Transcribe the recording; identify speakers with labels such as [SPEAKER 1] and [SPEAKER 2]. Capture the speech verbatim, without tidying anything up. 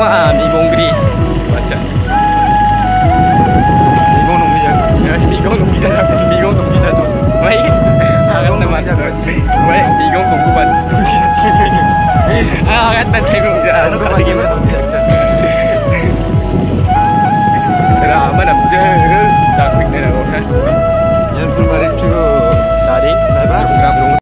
[SPEAKER 1] ah, migong gede. Macam.
[SPEAKER 2] Migong nung bisa.
[SPEAKER 1] Migong nung bisa tu. Migong nung bisa tu. Baik. Akan teman. Baik, migong nung kuban. Ah, akan teman. Migong nung bisa.